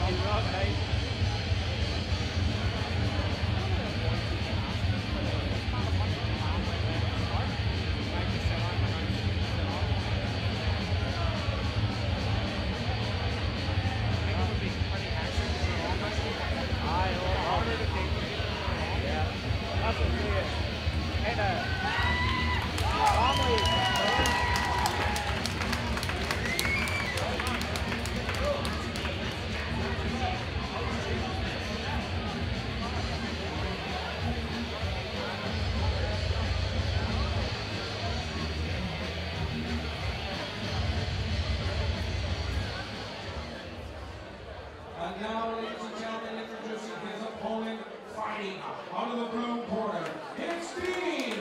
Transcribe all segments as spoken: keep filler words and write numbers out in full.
And now, ladies and gentlemen, introducing his opponent, fighting out of the blue corner, it's Campbell!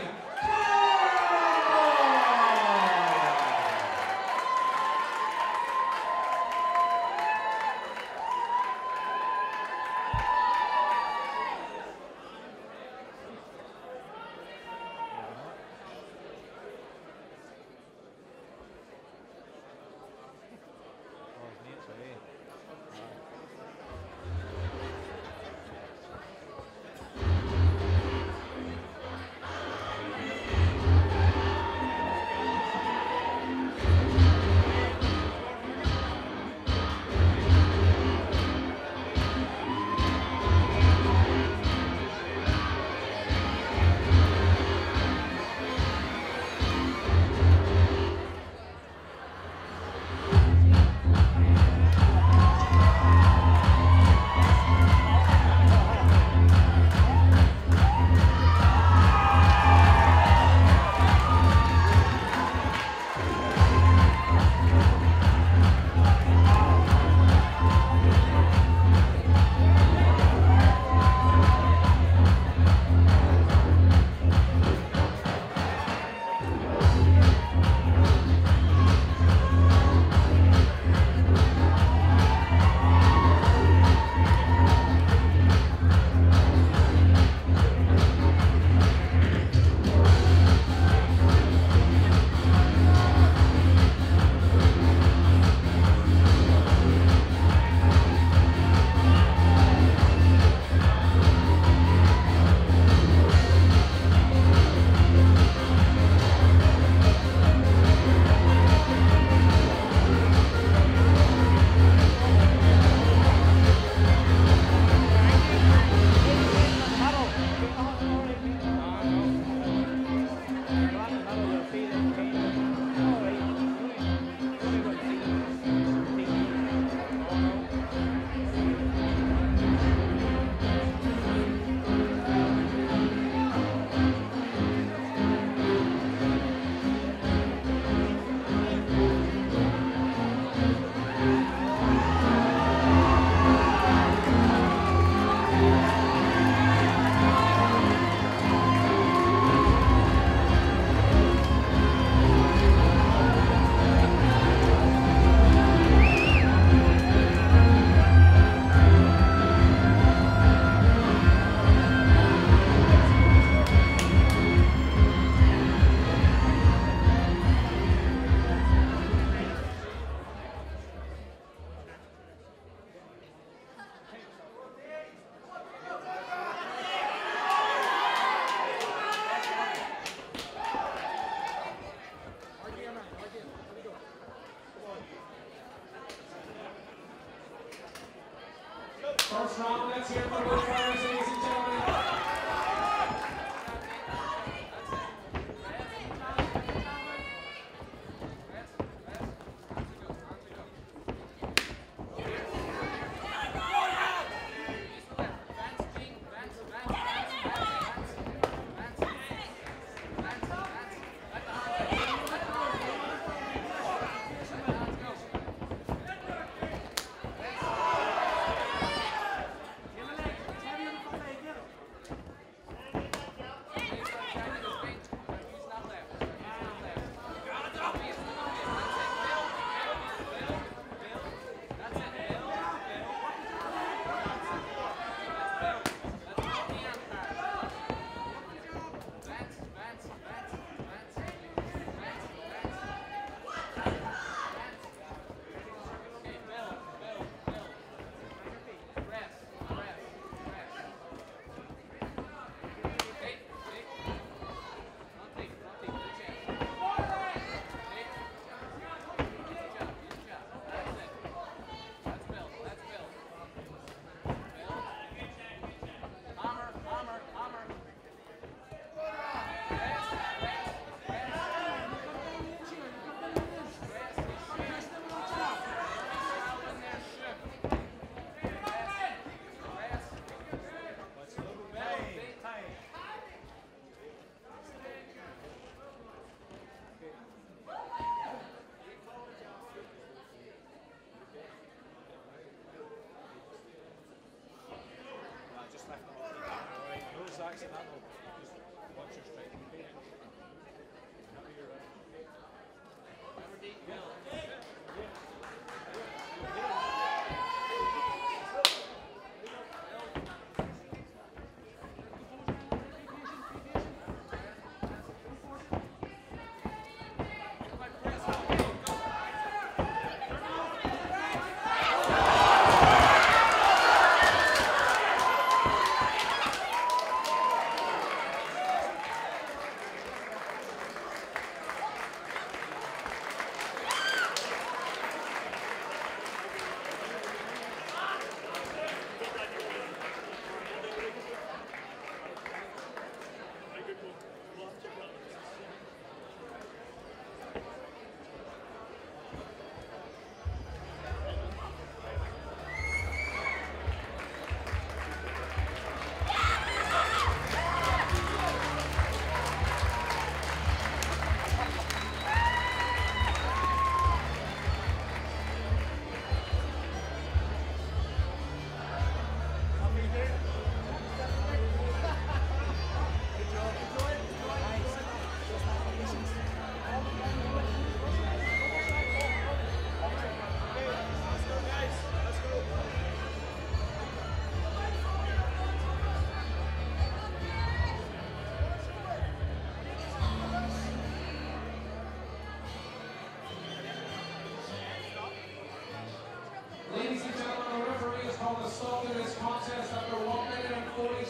First round, let's hear from both fighters, ladies and gentlemen.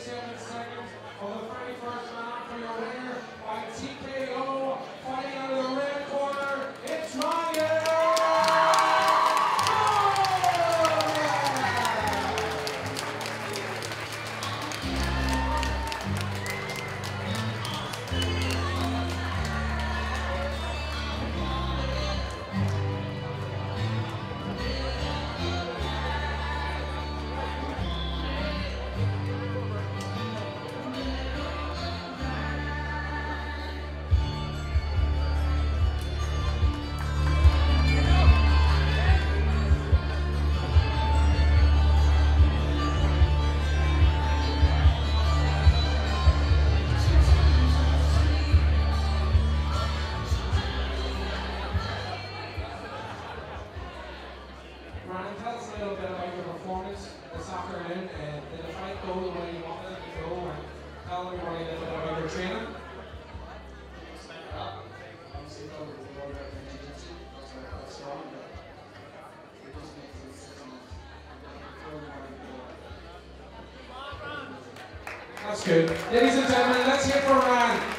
thirty-seven seconds of the very first round for your winner by T K O. Fighting out of the red corner, it's Ryan! Ryan, tell us a little bit about your performance this afternoon, and did the fight go the way you wanted it to go, and tell everybody a little bit about your training? Obviously, I was involved in jiu-jitsu, I was quite strong, but it just makes it six months. That's good. Ladies and gentlemen, let's hear it for Ryan.